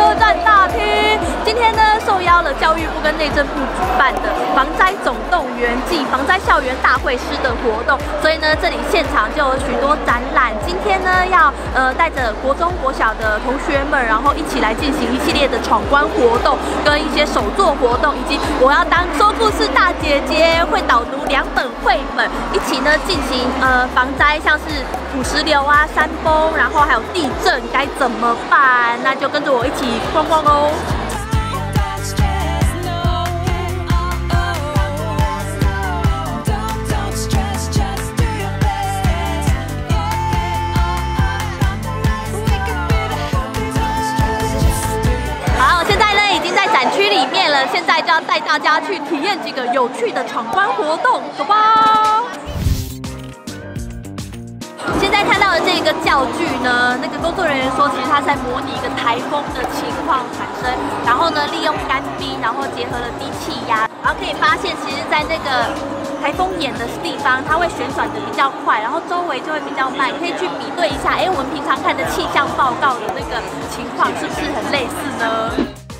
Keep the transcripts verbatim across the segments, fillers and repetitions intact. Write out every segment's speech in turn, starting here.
车站大厅。今天呢，受邀了教育部跟内政部主办的防灾总动员暨防灾校园大会师的活动，所以呢，这里现场就有许多展览。今天呢，要呃带着国中国小的同学们，然后一起来进行一系列的闯关活动，跟一些手作活动，以及我要当说故事大姐姐，会导读两本绘本，一起呢进行呃防灾，像是土石流啊、山崩，然后还有地震该怎么办？那就跟着我一起逛逛哦。好，现在呢已经在展区里面了，现在就要带大家去体验几个有趣的闯关活动，走吧！现在看到的这个教具呢，那个工作人员说，其实它在模拟一个台风的情况产生，然后呢，利用干冰，然后结合了低气压，然后可以发现，其实，在那个台风眼的地方，它会旋转的比较快，然后周围就会比较慢，可以去比对一下，哎，我们平常看的气象报告的那个情况是不是很类似呢？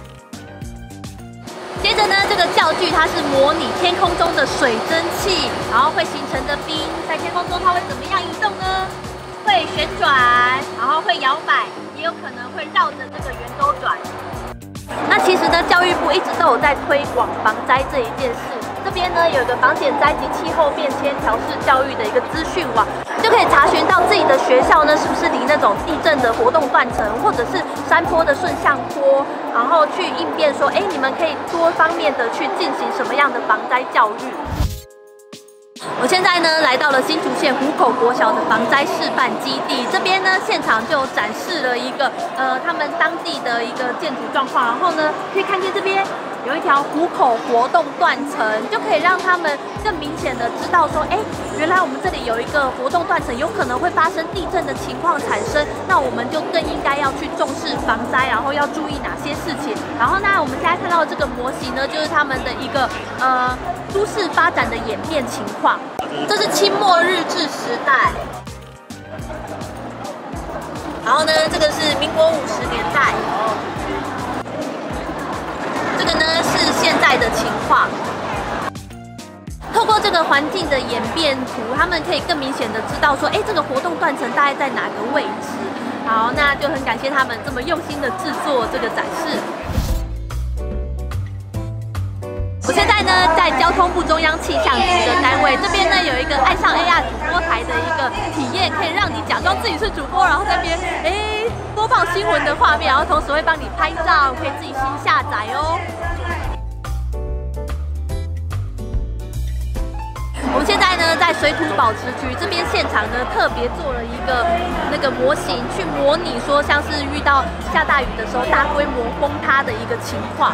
接着呢，这个教具它是模拟天空中的水蒸气，然后会形成的冰，在天空中它会怎么样移动呢？会旋转，然后会摇摆，也有可能会绕着这个圆周转。那其实呢，教育部一直都有在推广防灾这一件事。这边呢有一个防减灾及气候变迁调试教育的一个资讯网，就可以查询到自己的学校呢是不是离那种地震的活动断层，或者是山坡的顺向坡，然后去应变说，哎，你们可以多方面的去进行什么样的防灾教育。我现在呢来到了新竹县湖口国小的防灾示范基地，这边呢现场就展示了一个呃他们当地的一个建筑状况，然后呢可以看见这边有一条湖口活动断层，就可以让他们更明显的知道说，哎，原来我们这里有一个活动断层，有可能会发生地震的情况产生，那我们就更应该要去重视防灾，然后要注意哪些事情。然后呢，我们现在看到的这个模型呢，就是他们的一个呃都市发展的演变情况。这是清末日治时代，然后呢，这个是民国五十年代。这个呢是现在的情况，透过这个环境的演变图，他们可以更明显的知道说，哎，这个活动断层大概在哪个位置。好，那就很感谢他们这么用心的制作这个展示。我现在呢在交通部中央气象局的单位，这边呢有一个爱上 A R 主播台的一个体验，可以让你假装自己是主播，然后在那边哎播放新闻的画面，然后同时会帮你拍照，可以自己新下载哦。我们现在呢在水土保持局这边现场呢特别做了一个那个模型，去模拟说像是遇到下大雨的时候大规模崩塌的一个情况。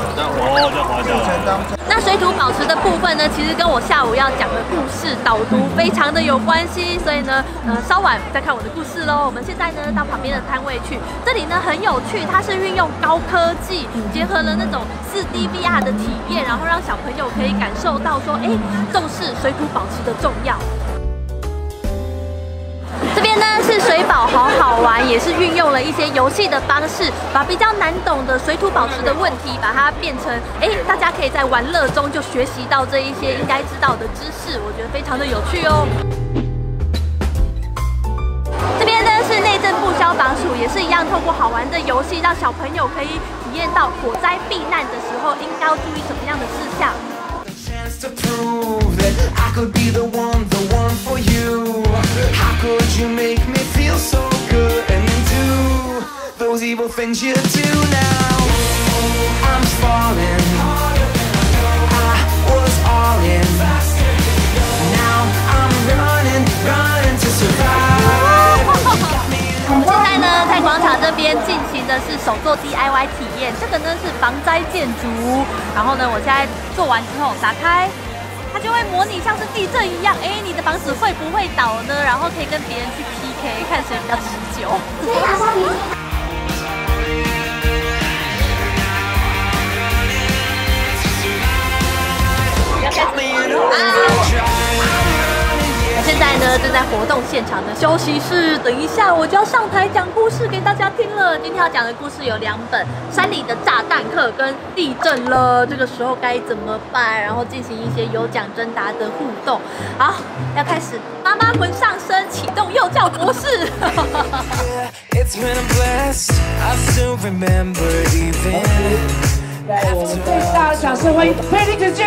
那水土保持的部分呢，其实跟我下午要讲的故事导读非常的有关系，所以呢，呃，稍晚再看我的故事喽。我们现在呢到旁边的摊位去，这里呢很有趣，它是运用高科技结合了那种四 D V R 的体验，然后让小朋友可以感受到说，哎，重视水土保持的重要。这边呢是水保好好玩，也是运用了一些游戏的方式，把比较难懂的水土保持的问题，把它变成哎，大家可以在玩乐中就学习到这一些应该知道的知识，我觉得非常的有趣哦。这边呢是内政部消防署，也是一样透过好玩的游戏，让小朋友可以体验到火灾避难的时候应该要注意什么样的事项。 To prove that I could be the one, the one for you. How could you make me feel so good and then do those evil things you do now? I'm falling, I was all in. Now I'm running, running to survive. 我们现在呢在广场这边进行的是手做 D I Y 体验，这个呢是防灾建筑。然后呢，我现在做完之后打开，它就会模拟像是地震一样，哎，你的房子会不会倒呢？然后可以跟别人去 P K， 看谁比较持久。现在呢呢正在活动现场的休息室，等一下我就要上台讲故事给大家听了。今天要讲的故事有两本，《山里的炸弹客》跟《地震了》，这个时候该怎么办？然后进行一些有奖征答的互动。好，要开始，妈妈魂上身，启动幼教博士。 来，我们最大的掌声欢迎佩妮姐姐！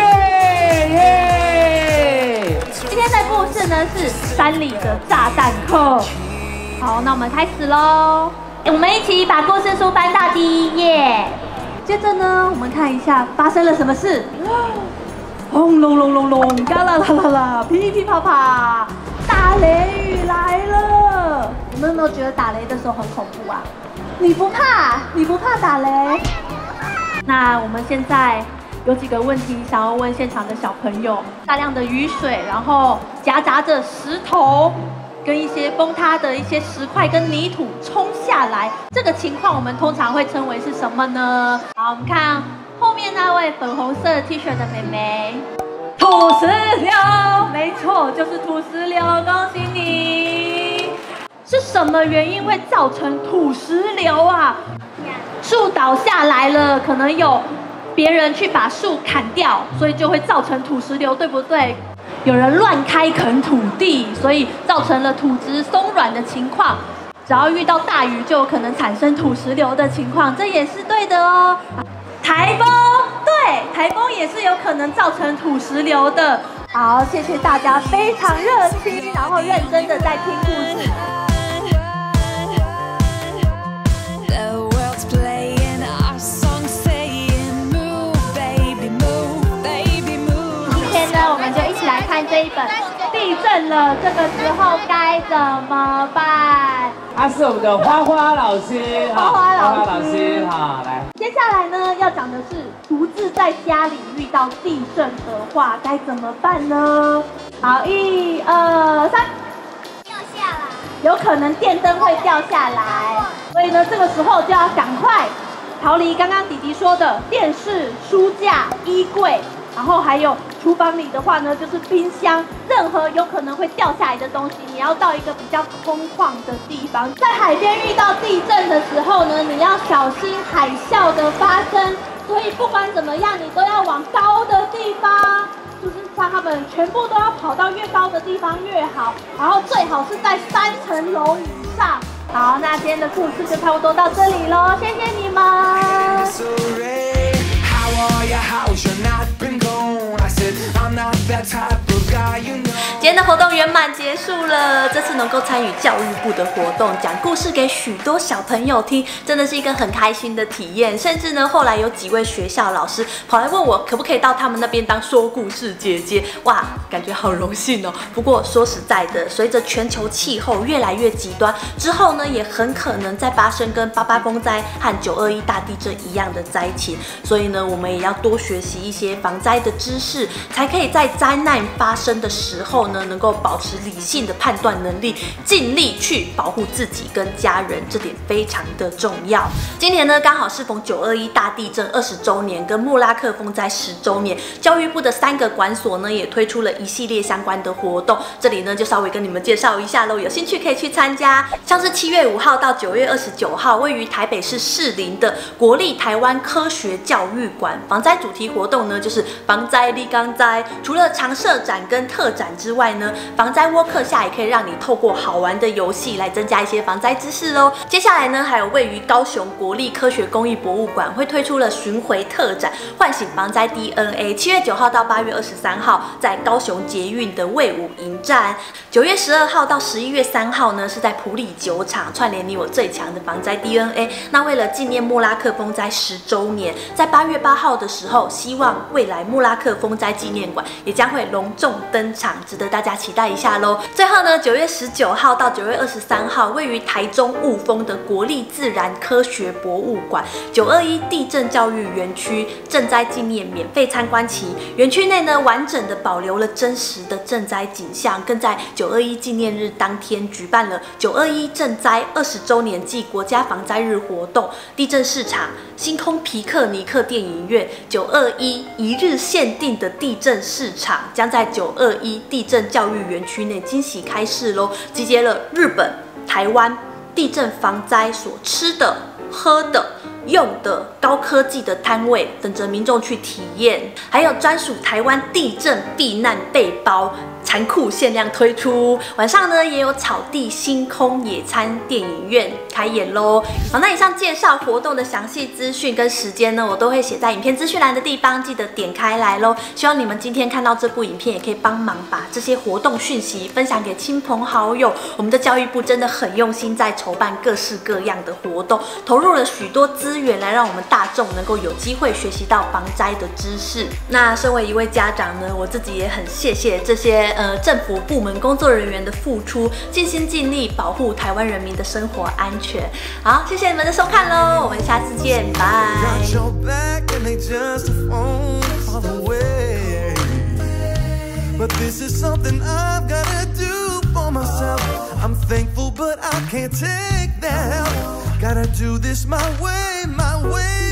耶！ 今天的故事呢是山里的炸弹客。好，那我们开始喽。我们一起把故事书翻到第一页。接着呢，我们看一下发生了什么事。轰隆隆隆隆，嘎啦啦啦啦，噼噼啪啪，打雷雨来了。你们有没有觉得打雷的时候很恐怖啊？你不怕？你不怕打雷？那我们现在有几个问题想要问现场的小朋友：大量的雨水，然后夹杂着石头跟一些崩塌的一些石块跟泥土冲下来，这个情况我们通常会称为是什么呢？好，我们看后面那位粉红色 T 恤的妹妹，土石流，没错，就是土石流，恭喜你！是什么原因会造成土石流啊？树倒下来了，可能有别人去把树砍掉，所以就会造成土石流，对不对？有人乱开垦土地，所以造成了土质松软的情况。只要遇到大雨，就有可能产生土石流的情况，这也是对的哦。台风，对，台风也是有可能造成土石流的。好，谢谢大家非常热情，然后认真的在听故事。看这一本地震了，这个时候该怎么办？ 他是我们的花花老师， 花花老师， 花花老师，好，来。 接下来呢，要讲的是独自在家里遇到地震的话该怎么办呢？好，一二三，掉下来，有可能电灯会掉下来，所以呢，这个时候就要赶快逃离刚刚弟弟说的电视、书架、衣柜。然后还有厨房里的话呢，就是冰箱，任何有可能会掉下来的东西，你要到一个比较空旷的地方。在海边遇到地震的时候呢，你要小心海啸的发生，所以不管怎么样，你都要往高的地方，就是让他们全部都要跑到越高的地方越好，然后最好是在三层楼以上。好，那今天的故事就差不多到这里咯，谢谢你们。今天的活动圆满结束了。这次能够参与教育部的活动，讲故事给许多小朋友听，真的是一个很开心的体验。甚至呢，后来有几位学校老师跑来问我，可不可以到他们那边当说故事姐姐？哇，感觉好荣幸哦。不过说实在的，随着全球气候越来越极端，之后呢，也很可能再发生跟八八风灾和九二一大地震一样的灾情。所以呢，我们也要多学习一些防灾的知识，才可以在灾难发生的时候呢，能够保持理性的判断能力，尽力去保护自己跟家人，这点非常的重要。今年呢，刚好适逢九二一大地震二十周年跟莫拉克风灾十周年，教育部的三个管所呢，也推出了一系列相关的活动。这里呢，就稍微跟你们介绍一下喽，有兴趣可以去参加。像是七月五号到九月二十九号，位于台北市士林的国立台湾科学教育馆防灾主题活动呢，就是防灾立刚灾。除了常设展跟特展之外呢，防灾窝课下也可以让你透过好玩的游戏来增加一些防灾知识哦。接下来呢，还有位于高雄国立科学工艺博物馆会推出了巡回特展，唤醒防灾 D N A。七月九号到八月二十三号，在高雄捷运的卫武营站。九月十二号到十一月三号呢，是在埔里酒厂串联你我最强的防灾 D N A。那为了纪念莫拉克风灾十周年，在八月八号的时候，希望未来莫拉克风灾纪念馆也将会隆重登场，值得大家期待一下喽。最后呢，九月十九号到九月二十三号，位于台中雾峰的国立自然科学博物馆九二一地震教育园区震灾纪念免费参观期。园区内呢，完整的保留了真实的震灾景象，更在九二一纪念日当天举办了九二一震灾二十周年暨国家防灾日活动，地震市场、星空皮克尼克电影院九二一一日限定的地震市场将在九二一地震教育园区内惊喜开市喽，集结了日本、台湾地震防灾所吃的、喝的、用的高科技的摊位，等着民众去体验。还有专属台湾地震避难背包，残酷限量推出。晚上呢，也有草地星空野餐电影院开演喽。好，那以上介绍活动的详细资讯跟时间呢，我都会写在影片资讯栏的地方，记得点开来喽。希望你们今天看到这部影片，也可以帮忙把这些活动讯息分享给亲朋好友。我们的教育部真的很用心在筹办各式各样的活动，投入了许多资源来让我们大众能够有机会学习到防灾的知识。那身为一位家长呢，我自己也很谢谢这些呃政府部门工作人员的付出，尽心尽力保护台湾人民的生活安全。好，谢谢你们的收看喽，我们下次见，拜。But this is something I've gotta do for myself. I'm thankful, but I can't take that help. Gotta do this my way, my way.